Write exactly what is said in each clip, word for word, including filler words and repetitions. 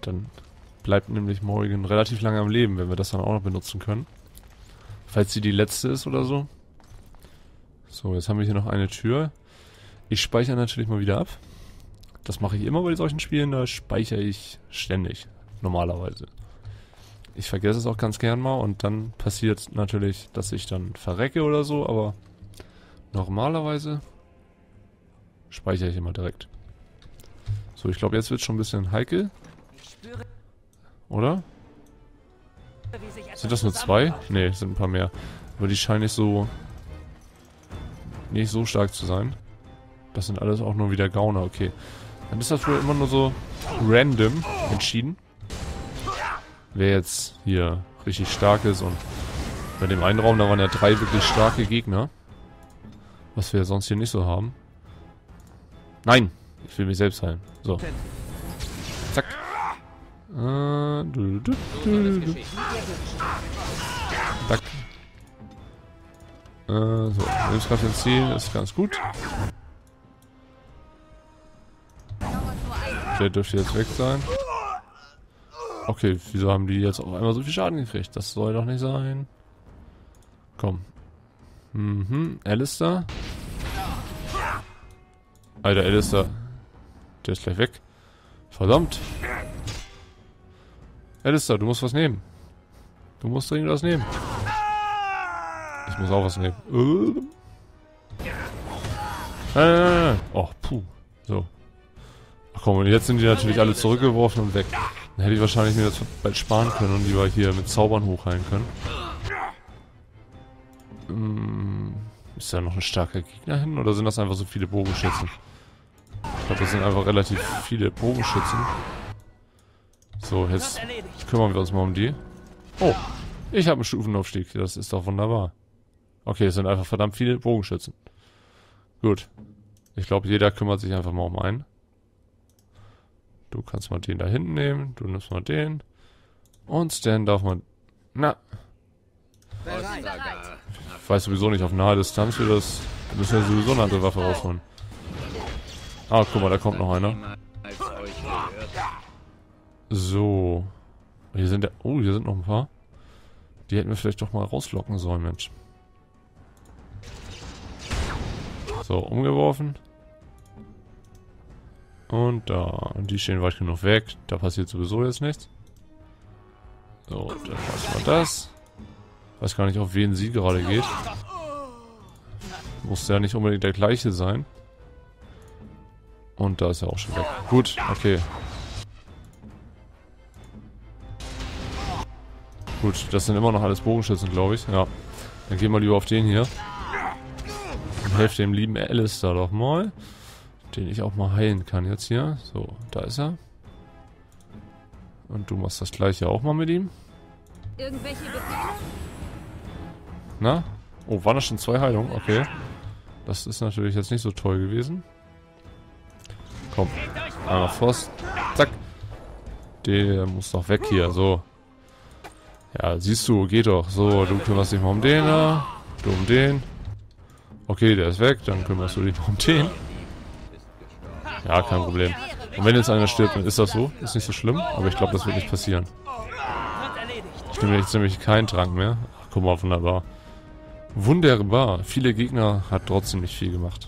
Dann bleibt nämlich Morrigan relativ lange am Leben, wenn wir das dann auch noch benutzen können. Falls sie die letzte ist oder so. So, jetzt haben wir hier noch eine Tür. Ich speichere natürlich mal wieder ab. Das mache ich immer bei solchen Spielen, da speichere ich ständig. Normalerweise. Ich vergesse es auch ganz gern mal und dann passiert natürlich, dass ich dann verrecke oder so, aber normalerweise speichere ich immer direkt. So, ich glaube, jetzt wird es schon ein bisschen heikel. Oder? Sind das nur zwei? Ne, sind ein paar mehr. Aber die scheinen nicht so... nicht so stark zu sein. Das sind alles auch nur wieder Gauner, okay. Dann ist das wohl immer nur so random entschieden. Wer jetzt hier richtig stark ist und bei dem einen Raum, da waren ja drei wirklich starke Gegner. Was wir sonst hier nicht so haben. Nein! Ich will mich selbst heilen. So. Zack. Äh, du, du, du, du. Zack. Äh, so. Lebenskraft entziehen ist ganz gut. Der dürfte jetzt weg sein. Okay, wieso haben die jetzt auf einmal so viel Schaden gekriegt? Das soll doch nicht sein. Komm. Mhm, Alistair. Alter, Alistair. Der ist gleich weg. Verdammt. Alistair, du musst was nehmen. Du musst dringend was nehmen. Ich muss auch was nehmen. Äh. Nein, nein, nein. Oh, puh. So. Ach komm, und jetzt sind die natürlich alle zurückgeworfen und weg. Dann hätte ich wahrscheinlich mir das bald sparen können und lieber hier mit Zaubern hochheilen können. Hm, ist da noch ein starker Gegner hin oder sind das einfach so viele Bogenschützen? Ich glaube, das sind einfach relativ viele Bogenschützen. So, jetzt kümmern wir uns mal um die. Oh, ich habe einen Stufenaufstieg. Das ist doch wunderbar. Okay, es sind einfach verdammt viele Bogenschützen. Gut. Ich glaube, jeder kümmert sich einfach mal um einen. Du kannst mal den da hinten nehmen. Du nimmst mal den. Und Stan darf man... Na. Ich weiß sowieso nicht, auf nahe Distanz wir das... Wir müssen ja sowieso eine andere Waffe rausholen. Ah, guck mal, da kommt noch einer. So. Hier sind ja... Oh, hier sind noch ein paar. Die hätten wir vielleicht doch mal rauslocken sollen, Mensch. So, umgeworfen. Und da. Und die stehen weit genug weg. Da passiert sowieso jetzt nichts. So, dann lassen wir das. Weiß gar nicht, auf wen sie gerade geht. Muss ja nicht unbedingt der gleiche sein. Und da ist er auch schon weg. Gut, okay. Gut, das sind immer noch alles Bogenschützen, glaube ich. Ja. Dann gehen wir lieber auf den hier. Und helft dem lieben Alistair doch mal. Den ich auch mal heilen kann jetzt hier. So, da ist er. Und du machst das gleiche auch mal mit ihm. Irgendwelche Befehle? Na? Oh, waren das schon zwei Heilungen? Okay. Das ist natürlich jetzt nicht so toll gewesen. Komm. Einmal Frost. Zack. Der muss doch weg hier. So. Ja, siehst du, geht doch. So, du kümmerst dich mal um den da. Du um den. Okay, der ist weg. Dann kümmerst du dich mal um den. Ja, kein Problem. Und wenn jetzt einer stirbt, dann ist das so. Ist nicht so schlimm. Aber ich glaube, das wird nicht passieren. Ich nehme jetzt nämlich keinen Trank mehr. Ach, guck mal, wunderbar. Wunderbar. Viele Gegner hat trotzdem nicht viel gemacht.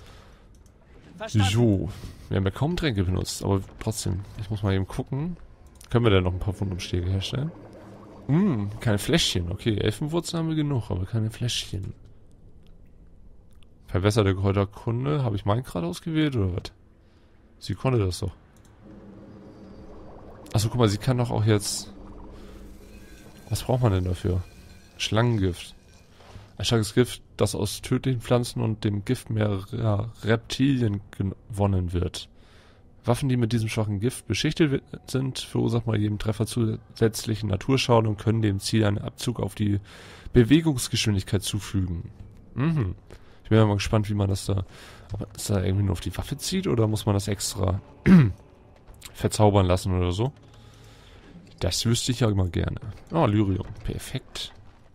So. Wir haben ja kaum Tränke benutzt. Aber trotzdem. Ich muss mal eben gucken. Können wir denn noch ein paar Wundumschläge herstellen? Hm, keine Fläschchen. Okay, Elfenwurzeln haben wir genug, aber keine Fläschchen. Verbesserte Kräuterkunde. Habe ich meinen gerade ausgewählt oder was? Sie konnte das doch. Achso, guck mal, sie kann doch auch jetzt... Was braucht man denn dafür? Schlangengift. Ein starkes Gift, das aus tödlichen Pflanzen und dem Gift mehrerer Reptilien gewonnen wird. Waffen, die mit diesem schwachen Gift beschichtet sind, verursachen bei jedem Treffer zusätzlichen Naturschaden und können dem Ziel einen Abzug auf die Bewegungsgeschwindigkeit zufügen. Mhm. Ich bin ja mal gespannt, wie man das da... Ob man das da irgendwie nur auf die Waffe zieht oder muss man das extra verzaubern lassen oder so? Das wüsste ich ja immer gerne. Ah, Lyrium. Perfekt.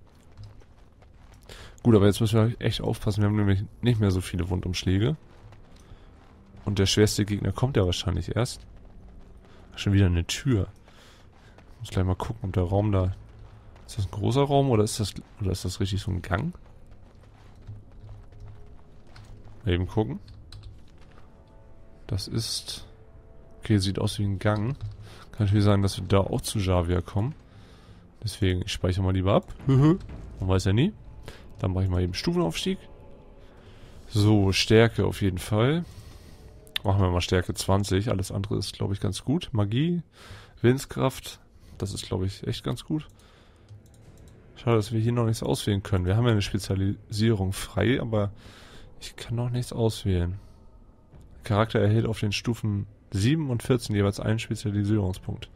Gut, aber jetzt müssen wir echt aufpassen. Wir haben nämlich nicht mehr so viele Wundumschläge. Und der schwerste Gegner kommt ja wahrscheinlich erst. Schon wieder eine Tür. Ich muss gleich mal gucken, ob der Raum da... Ist das ein großer Raum oder ist das, oder ist das richtig so ein Gang? Mal eben gucken. Das ist... Okay, sieht aus wie ein Gang. Kann natürlich sein, dass wir da auch zu Javier kommen. Deswegen, ich speichere mal lieber ab. Man weiß ja nie. Dann mache ich mal eben Stufenaufstieg. So, Stärke auf jeden Fall. Machen wir mal Stärke zwanzig. Alles andere ist, glaube ich, ganz gut. Magie, Willenskraft. Das ist, glaube ich, echt ganz gut. Schade, dass wir hier noch nichts auswählen können. Wir haben ja eine Spezialisierung frei, aber ich kann noch nichts auswählen. Der Charakter erhält auf den Stufen sieben und vierzehn jeweils einen Spezialisierungspunkt.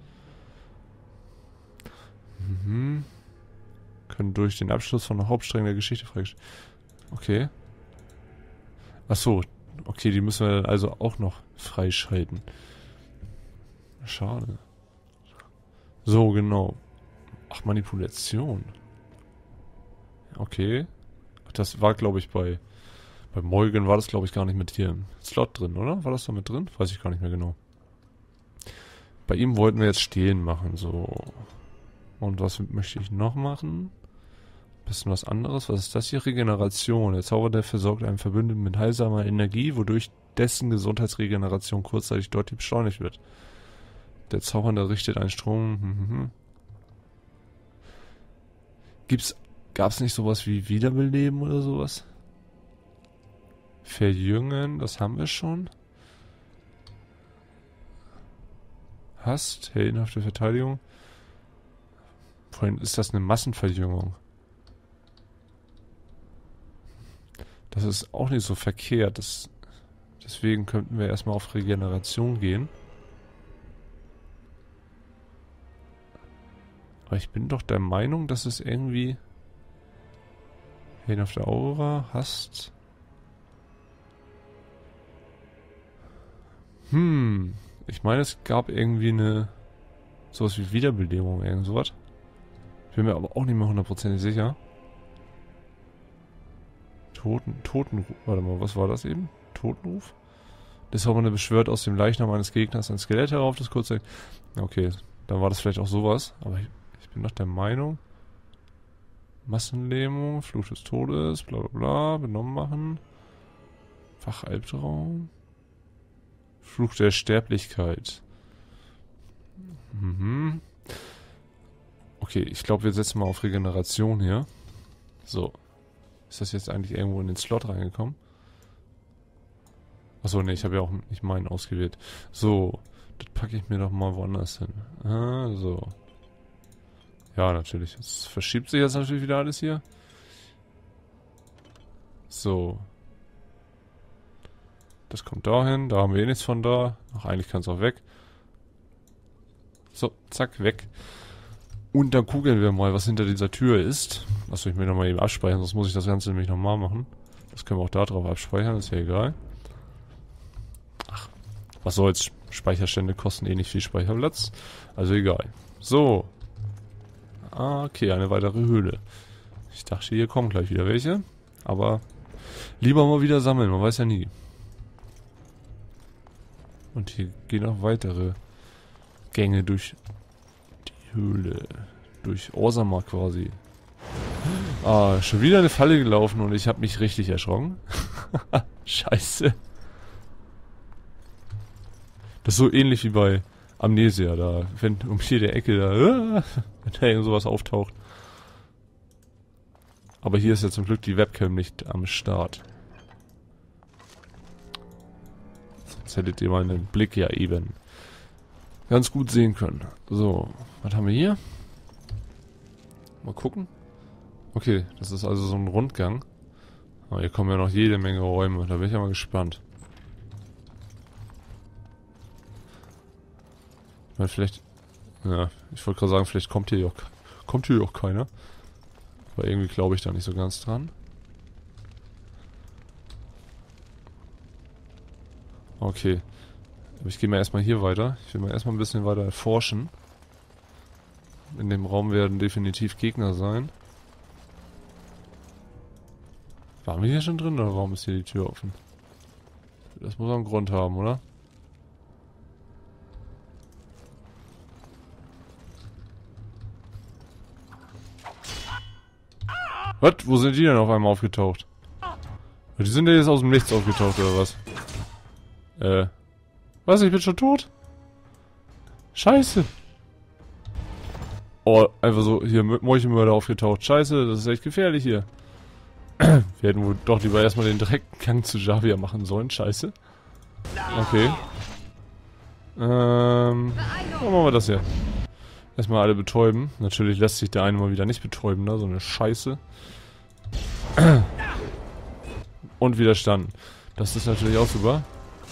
Mhm. Können durch den Abschluss von der Hauptsträngen der Geschichte freigestellt. Okay. Achso. Okay, die müssen wir also auch noch freischalten. Schade. So, genau. Ach, Manipulation. Okay. Das war, glaube ich, bei... Bei Morgan war das, glaube ich, gar nicht mit hier im Slot drin, oder? War das da mit drin? Weiß ich gar nicht mehr genau. Bei ihm wollten wir jetzt stehen machen, so. Und was möchte ich noch machen? Bisschen was anderes. Was ist das hier? Regeneration. Der Zauber, der versorgt einen Verbündeten mit heilsamer Energie, wodurch dessen Gesundheitsregeneration kurzzeitig deutlich beschleunigt wird. Der Zaubernde richtet einen Strom. Hm, hm, hm. Gibt's, gab's nicht sowas wie Wiederbeleben oder sowas? Verjüngen, das haben wir schon. Hast, heldenhafte Verteidigung. Vorhin ist das eine Massenverjüngung. Das ist auch nicht so verkehrt. Das, deswegen könnten wir erstmal auf Regeneration gehen. Aber ich bin doch der Meinung, dass es irgendwie... Heldenhafte Aura, hast... Hm, ich meine, es gab irgendwie eine... Sowas wie Wiederbelebung, irgend sowas. Ich bin mir aber auch nicht mehr hundertprozentig sicher. Toten, Totenruf, warte mal, was war das eben? Totenruf? Das Zaubernde beschwört aus dem Leichnam eines Gegners ein Skelett herauf, das kurz sagt... Okay, dann war das vielleicht auch sowas, aber ich, ich bin doch der Meinung... Massenlähmung, Fluch des Todes, bla bla bla, benommen machen... Wachalbtraum... Fluch der Sterblichkeit. Mhm. Okay, ich glaube, wir setzen mal auf Regeneration hier. So. Ist das jetzt eigentlich irgendwo in den Slot reingekommen? Achso, ne, ich habe ja auch nicht meinen ausgewählt. So. Das packe ich mir doch mal woanders hin. Ah, so. Ja, natürlich. Es verschiebt sich jetzt natürlich wieder alles hier. So. Das kommt dahin, da haben wir eh nichts von da. Ach, eigentlich kann es auch weg. So, zack, weg. Und dann gucken wir mal, was hinter dieser Tür ist. Achso, ich will nochmal eben abspeichern, sonst muss ich das Ganze nämlich nochmal machen. Das können wir auch da drauf abspeichern, ist ja egal. Ach, was soll's. Speicherstände kosten eh nicht viel Speicherplatz. Also egal. So. Ah, okay, eine weitere Höhle. Ich dachte, hier kommen gleich wieder welche. Aber lieber mal wieder sammeln, man weiß ja nie. Und hier gehen auch weitere Gänge durch die Höhle. Durch Orzammar quasi. Ah, schon wieder eine Falle gelaufen und ich habe mich richtig erschrocken. Scheiße. Das ist so ähnlich wie bei Amnesia da. Wenn um hier der Ecke da, wenn da irgend sowas auftaucht. Aber hier ist ja zum Glück die Webcam nicht am Start. Sonst hättet ihr meinen Blick ja eben ganz gut sehen können. So, was haben wir hier? Mal gucken. Okay, das ist also so ein Rundgang. Aber hier kommen ja noch jede Menge Räume. Da bin ich ja mal gespannt. Weil vielleicht... Ja, ich wollte gerade sagen, vielleicht kommt hier auch, kommt hier auch keiner. Aber irgendwie glaube ich da nicht so ganz dran. Okay. Aber ich gehe mal erstmal hier weiter. Ich will mal erstmal ein bisschen weiter erforschen. In dem Raum werden definitiv Gegner sein. Waren wir hier schon drin oder warum ist hier die Tür offen? Das muss einen Grund haben, oder? Was? Wo sind die denn auf einmal aufgetaucht? Die sind ja jetzt aus dem Nichts aufgetaucht, oder was? Äh. Was? Ich bin schon tot? Scheiße. Oh, einfach so hier Meuchelmörder aufgetaucht. Scheiße, das ist echt gefährlich hier. Wir hätten wohl doch lieber erstmal den direkten Gang zu Javier machen sollen. Scheiße. Okay. Ähm. Dann machen wir das hier. Erstmal alle betäuben. Natürlich lässt sich der eine mal wieder nicht betäuben, da, so eine Scheiße. Und widerstanden. Das ist natürlich auch super.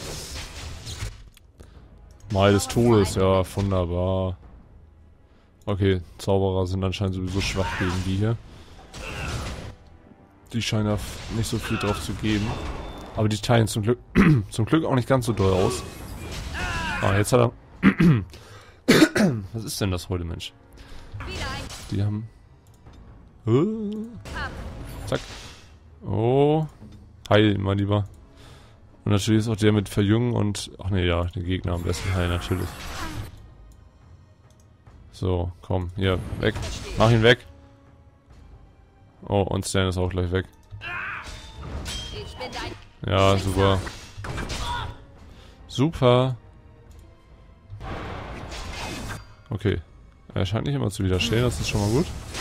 Mal des Todes, ja, wunderbar. Okay, Zauberer sind anscheinend sowieso schwach gegen die hier. Die scheinen ja nicht so viel drauf zu geben. Aber die teilen zum Glück zum Glück auch nicht ganz so doll aus. Ah, jetzt hat er... Was ist denn das heute, Mensch? Die haben... Zack. Oh. Heil, mein Lieber. Und natürlich ist auch der mit Verjüngen und... Ach ne, ja, den Gegner am besten heilen, natürlich. So, komm, hier, weg. Mach ihn weg. Oh, und Stan ist auch gleich weg. Ja, super. Super. Okay. Er scheint nicht immer zu widerstehen, das ist schon mal gut.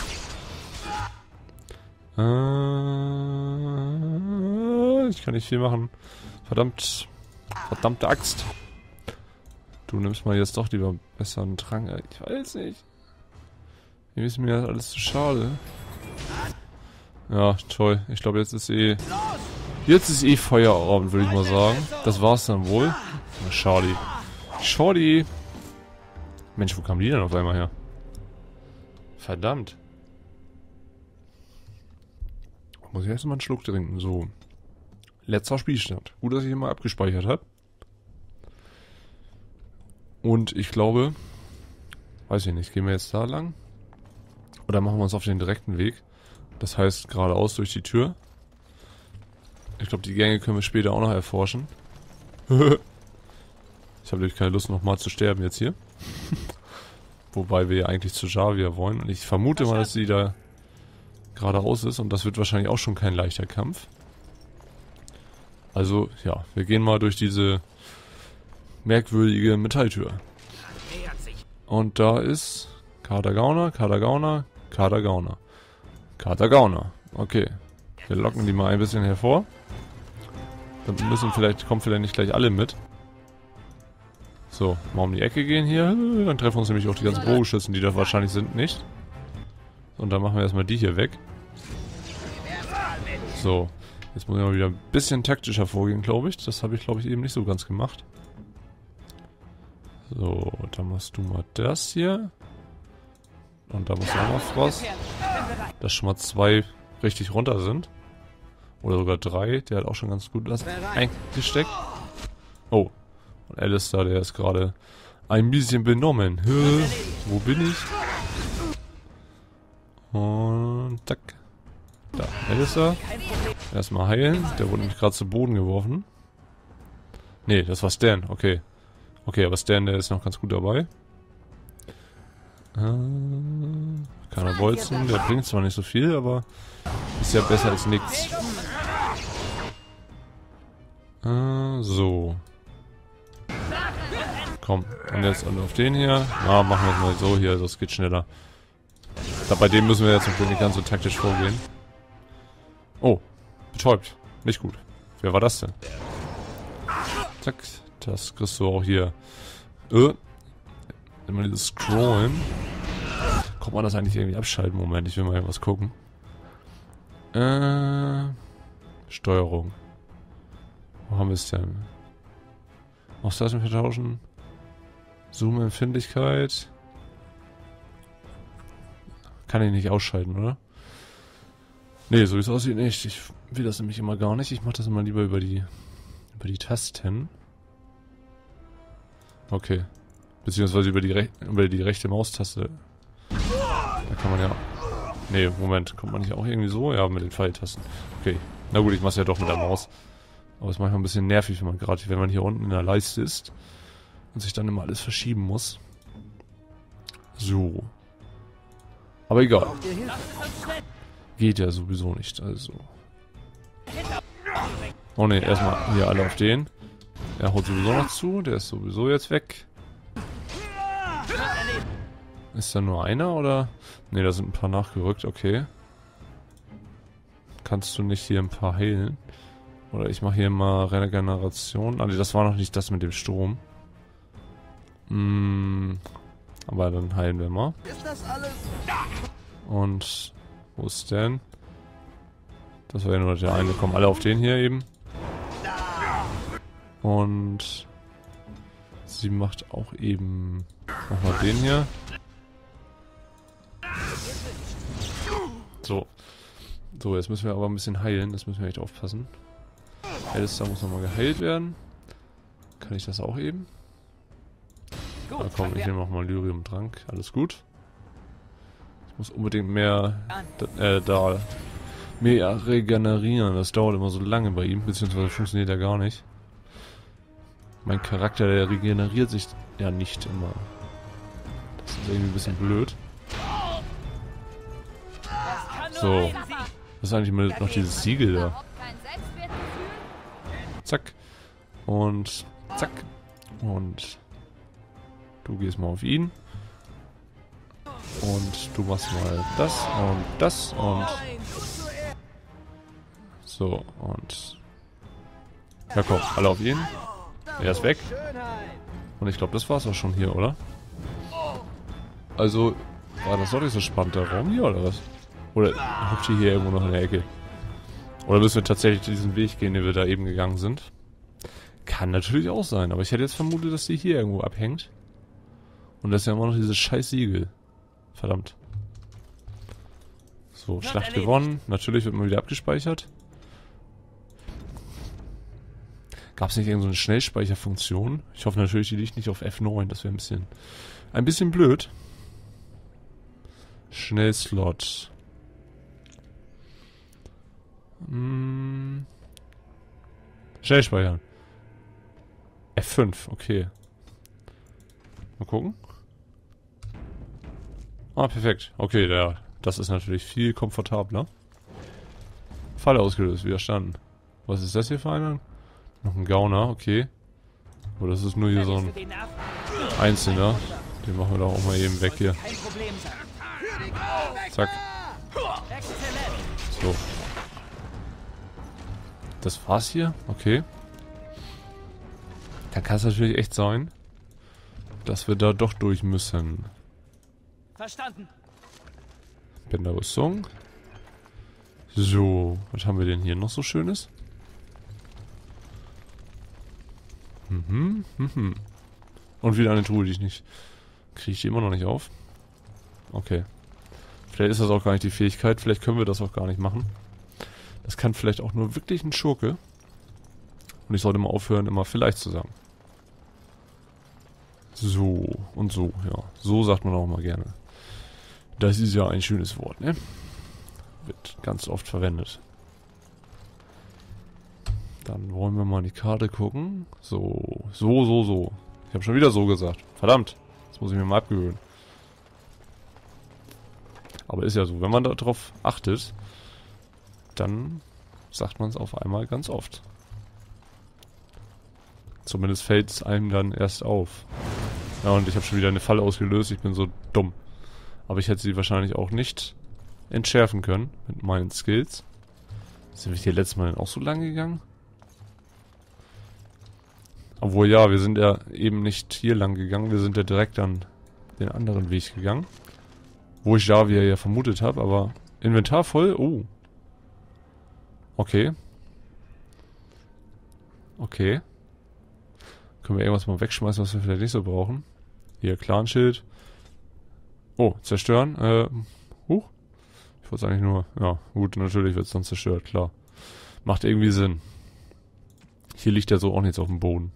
Äh, ich kann nicht viel machen. Verdammt. Verdammte Axt. Du nimmst mal jetzt doch lieber besser einen Trank. Ich weiß nicht. Irgendwie ist mir das alles zu schade. Ja, toll. Ich glaube, jetzt ist eh... Jetzt ist eh Feierabend, würde ich mal sagen. Das war's dann wohl. Na, schade. Schade. Mensch, wo kamen die denn auf einmal her? Verdammt. Muss ich erst mal einen Schluck trinken. So. Letzter Spielstand. Gut, dass ich immer abgespeichert habe. Und ich glaube... Weiß ich nicht. Gehen wir jetzt da lang? Oder machen wir uns auf den direkten Weg? Das heißt, geradeaus durch die Tür. Ich glaube, die Gänge können wir später auch noch erforschen. Ich habe natürlich keine Lust, nochmal zu sterben jetzt hier. Wobei wir ja eigentlich zu Javier wollen. Und ich vermute mal, dass sie da geradeaus ist. Und das wird wahrscheinlich auch schon kein leichter Kampf. Also, ja, wir gehen mal durch diese merkwürdige Metalltür. Und da ist Kader-Gauner, Kader-Gauner, Kader-Gauner. Kader-Gauner. Okay. Wir locken die mal ein bisschen hervor. Dann müssen vielleicht, kommen vielleicht nicht gleich alle mit. So, mal um die Ecke gehen hier. Dann treffen uns nämlich auch die ganzen Bogenschützen, die da wahrscheinlich sind, nicht. Und dann machen wir erstmal die hier weg. So. Jetzt muss ich mal wieder ein bisschen taktischer vorgehen, glaube ich. Das habe ich, glaube ich, eben nicht so ganz gemacht. So, dann machst du mal das hier. Und da muss auch mal Frost. Dass schon mal zwei richtig runter sind. Oder sogar drei. Der hat auch schon ganz gut das eingesteckt. Oh. Und Alistair, der ist gerade ein bisschen benommen. Hö, wo bin ich? Und zack. Da, Alistair. Erstmal heilen. Der wurde nämlich gerade zu Boden geworfen. Nee, das war Stan. Okay. Okay, aber Stan, der ist noch ganz gut dabei. Äh, kann er bolzen. Der bringt zwar nicht so viel, aber ist ja besser als nichts. Äh, so. Komm, und jetzt alle auf den hier. Na, machen wir es mal so hier, das geht schneller. Ich glaube, bei dem müssen wir jetzt natürlich nicht ganz so taktisch vorgehen. Oh, betäubt. Nicht gut. Wer war das denn? Zack, das kriegst du auch hier. Äh, immer dieses Scrollen. Kommt man das eigentlich irgendwie abschalten? Moment, ich will mal irgendwas gucken. Äh, Steuerung. Wo haben wir es denn? Auslastung vertauschen. Zoom-Empfindlichkeit. Kann ich nicht ausschalten, oder? Nee, so wie es aussieht nicht. Ich will das nämlich immer gar nicht. Ich mache das immer lieber über die über die Tasten. Okay. Beziehungsweise über die, Re über die rechte Maustaste. Da kann man ja... Nee, Moment. Kommt man nicht auch irgendwie so? Ja, mit den Pfeiltasten. Okay. Na gut, ich mach's ja doch mit der Maus. Aber es ist manchmal ein bisschen nervig, wenn man gerade, wenn man hier unten in der Leiste ist und sich dann immer alles verschieben muss. So. Aber egal. Geht ja sowieso nicht, also. Oh ne, erstmal hier alle auf den. Er haut sowieso noch zu, der ist sowieso jetzt weg. Ist da nur einer oder? Ne, da sind ein paar nachgerückt, okay. Kannst du nicht hier ein paar heilen? Oder ich mache hier mal Regeneration. Ah, nee, das war noch nicht das mit dem Strom. Hm, aber dann heilen wir mal. Und wo ist denn? Das war ja nur der eine. Kommen alle auf den hier eben. Und sie macht auch eben nochmal den hier. So. So, jetzt müssen wir aber ein bisschen heilen. Das müssen wir echt aufpassen. Alistair muss nochmal geheilt werden. Kann ich das auch eben? Na komm, ich nehme nochmal Lyrium-Trank. Alles gut. Ich muss unbedingt mehr äh, da mehr regenerieren. Das dauert immer so lange bei ihm, beziehungsweise funktioniert ja gar nicht. Mein Charakter, der regeneriert sich ja nicht immer. Das ist irgendwie ein bisschen blöd. So. Was ist eigentlich mit noch dieses Siegel da? Zack. Und zack. Und du gehst mal auf ihn. Und du machst mal das und das und so und ja komm, alle auf ihn. Er ist weg. Und ich glaube, das war's auch schon hier, oder? Also, war das doch nicht so spannend, der Raum hier, oder was? Oder hüpft die hier irgendwo noch in der Ecke? Oder müssen wir tatsächlich diesen Weg gehen, den wir da eben gegangen sind? Kann natürlich auch sein, aber ich hätte jetzt vermutet, dass die hier irgendwo abhängt. Und das ist ja immer noch dieses scheiß Siegel. Verdammt. So, Schlacht gewonnen. Natürlich wird man wieder abgespeichert. Gab es nicht irgendeine so Schnellspeicherfunktion? Ich hoffe natürlich, die liegt nicht auf F neun. Das wäre ein bisschen... Ein bisschen blöd. Schnellslot. Hm. Schnellspeichern. F fünf, okay. Mal gucken. Ah, perfekt. Okay, ja, das ist natürlich viel komfortabler. Falle ausgelöst, widerstanden. Was ist das hier für einer? Noch ein Gauner, okay. Aber das ist nur hier so ein Einzelner. Den machen wir doch auch mal eben weg hier. Zack. So. Das war's hier? Okay. Dann kann es natürlich echt sein, dass wir da doch durch müssen. Verstanden. Bänderrüstung. So, was haben wir denn hier noch so Schönes? Mhm, mhm. Und wieder eine Truhe, die ich nicht... Kriege ich die immer noch nicht auf? Okay. Vielleicht ist das auch gar nicht die Fähigkeit. Vielleicht können wir das auch gar nicht machen. Das kann vielleicht auch nur wirklich ein Schurke. Und ich sollte mal aufhören, immer vielleicht zu sagen. So und so, ja. So sagt man auch mal gerne. Das ist ja ein schönes Wort, ne? Wird ganz oft verwendet. Dann wollen wir mal in die Karte gucken. So, so, so, so. Ich habe schon wieder so gesagt. Verdammt. Das muss ich mir mal abgewöhnen. Aber ist ja so, wenn man darauf achtet, dann sagt man es auf einmal ganz oft. Zumindest fällt es einem dann erst auf. Ja, und ich habe schon wieder eine Falle ausgelöst. Ich bin so dumm. Aber ich hätte sie wahrscheinlich auch nicht entschärfen können mit meinen Skills. Sind wir hier letztes Mal auch so lang gegangen? Obwohl ja, wir sind ja eben nicht hier lang gegangen. Wir sind ja direkt dann den anderen Weg gegangen. Wo ich Javier ja vermutet habe, aber Inventar voll. Oh. Okay. Okay. Können wir irgendwas mal wegschmeißen, was wir vielleicht nicht so brauchen? Hier, Clanschild. Oh, zerstören. Äh, huch. Ich wollte es eigentlich nur... Ja, gut, natürlich wird es dann zerstört, klar. Macht irgendwie Sinn. Hier liegt ja so auch nichts auf dem Boden.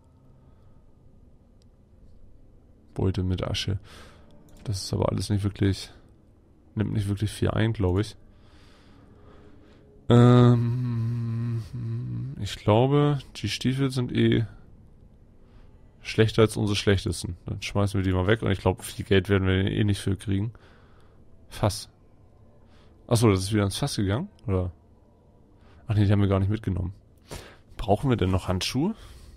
Beute mit Asche. Das ist aber alles nicht wirklich... Nimmt nicht wirklich viel ein, glaube ich. Ähm... Ich glaube, die Stiefel sind eh... schlechter als unsere schlechtesten. Dann schmeißen wir die mal weg und ich glaube, viel Geld werden wir eh nicht für kriegen. Fass. Achso, das ist wieder ins Fass gegangen, oder? Ach nee, die haben wir gar nicht mitgenommen. Brauchen wir denn noch Handschuhe?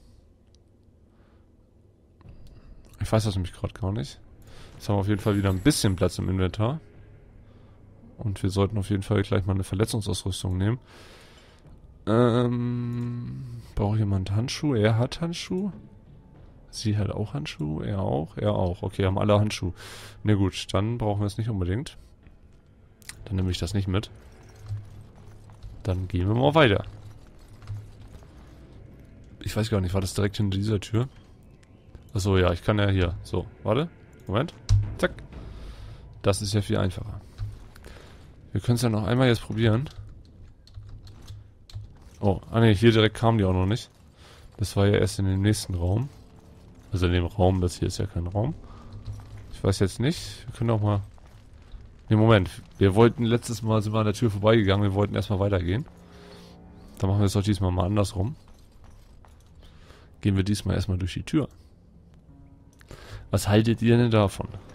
Ich weiß das nämlich gerade gar nicht. Jetzt haben wir auf jeden Fall wieder ein bisschen Platz im Inventar. Und wir sollten auf jeden Fall gleich mal eine Verletzungsausrüstung nehmen. Ähm, braucht jemand Handschuhe? Er hat Handschuhe. Sie hat auch Handschuhe. Er auch. Er auch. Okay, haben alle Handschuhe. Ne gut, dann brauchen wir es nicht unbedingt. Dann nehme ich das nicht mit. Dann gehen wir mal weiter. Ich weiß gar nicht, war das direkt hinter dieser Tür? Achso, ja, ich kann ja hier. So, warte. Moment. Zack. Das ist ja viel einfacher. Wir können es ja noch einmal jetzt probieren. Oh, ah ne, hier direkt kamen die auch noch nicht. Das war ja erst in dem nächsten Raum. Also in dem Raum, das hier ist ja kein Raum. Ich weiß jetzt nicht. Wir können auch mal... Ne, Moment. Wir wollten letztes Mal, sind wir an der Tür vorbeigegangen. Wir wollten erstmal weitergehen. Dann machen wir es doch diesmal mal andersrum. Gehen wir diesmal erstmal durch die Tür. Was haltet ihr denn davon?